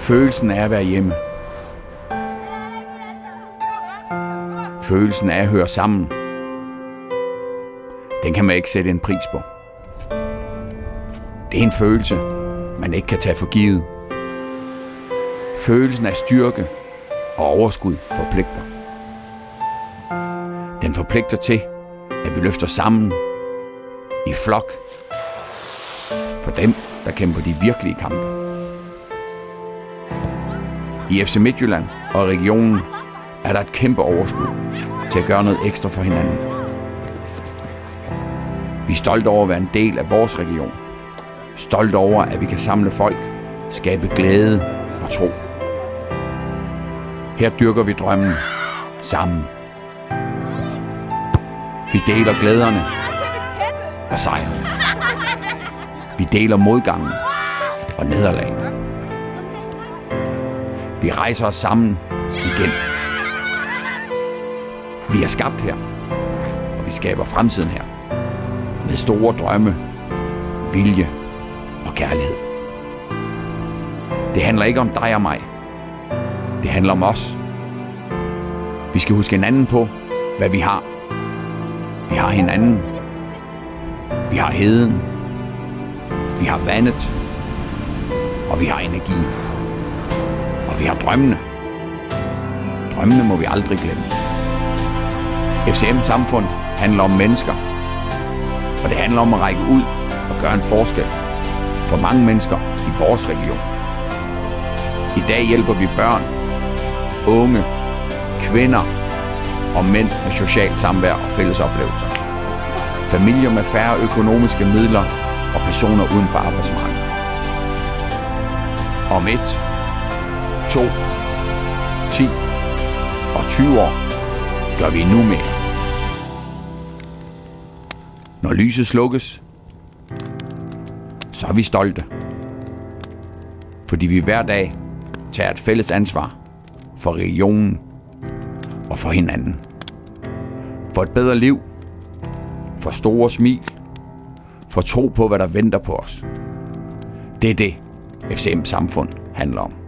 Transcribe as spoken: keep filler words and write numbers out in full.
Følelsen af at være hjemme. Følelsen af at høre sammen. Den kan man ikke sætte en pris på. Det er en følelse, man ikke kan tage for givet. Følelsen af styrke og overskud forpligter. Den forpligter til, at vi løfter sammen i flok for dem, der kæmper de virkelige kampe. I F C Midtjylland og regionen er der et kæmpe overskud til at gøre noget ekstra for hinanden. Vi er stolte over at være en del af vores region. Stolte over, at vi kan samle folk, skabe glæde og tro. Her dyrker vi drømmen sammen. Vi deler glæderne og sejren. Vi deler modgangen og nederlagen. Vi rejser os sammen igen. Vi er skabt her, og vi skaber fremtiden her. Med store drømme, vilje og kærlighed. Det handler ikke om dig og mig. Det handler om os. Vi skal huske hinanden på, hvad vi har. Vi har hinanden. Vi har heden. Vi har vandet. Og vi har energien. Og vi har drømmene. Drømmene må vi aldrig glemme. F C M Samfund handler om mennesker. Og det handler om at række ud og gøre en forskel for mange mennesker i vores region. I dag hjælper vi børn, unge, kvinder og mænd med socialt samvær og fælles oplevelser. Familier med færre økonomiske midler og personer uden for arbejdsmarkedet. Om et, to, ti og tyve år gør vi endnu mere. Når lyset slukkes, så er vi stolte. Fordi vi hver dag tager et fælles ansvar for regionen og for hinanden. For et bedre liv, for store smil, for tro på, hvad der venter på os. Det er det, F C M Samfund handler om.